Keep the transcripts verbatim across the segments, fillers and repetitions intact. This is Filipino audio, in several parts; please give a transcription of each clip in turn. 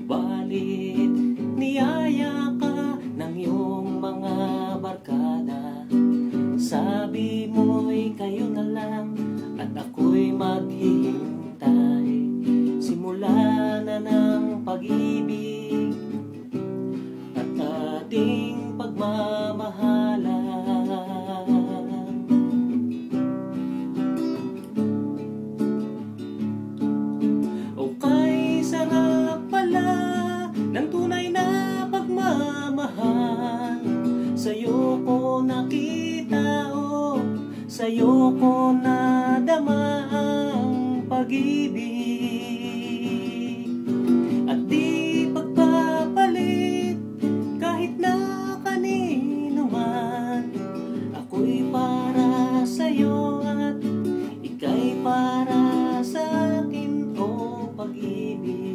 Subalit niyaya ka ng iyong mga barkada. Sabi mo'y kayo na lang at ako'y maghihintay. Simula na ng pag-ibig at ating pagmamahalan. O kay sarap pala ng tunay na pagmamahal. Sa'yo ko nakita, oh, sa'yo ko nadama ang pag-ibig. At di pagpapalit kahit na kanino man. Ako'y para sa'yo at ika'y para sa'kin, oh pag-ibig.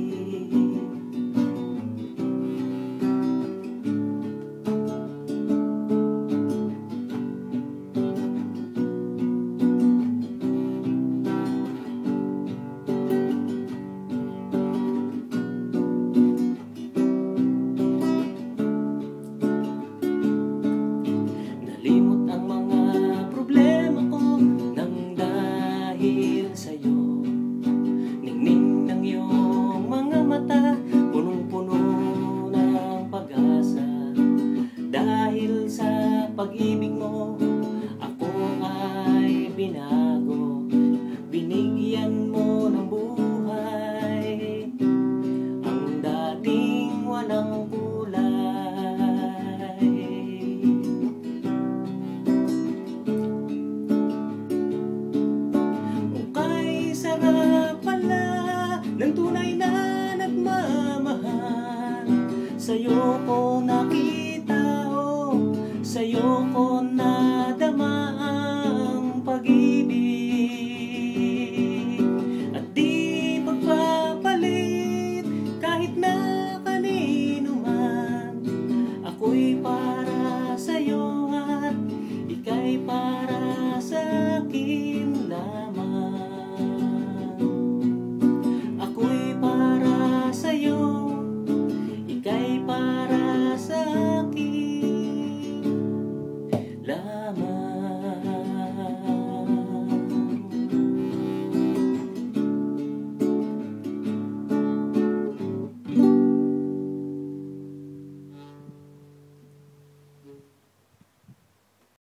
Nalimot ang mga problema ko nang dahil sa'yo. Ningning ng iyong mga mata, punong-puno ng pag-asa. Dahil sa pag-ibig mo, ako ay binago. Binigyan mo ng buhay ang dating walang kulay. Ng tunay na nagmamahal. Sa'yo ko nakita, oh, sa'yo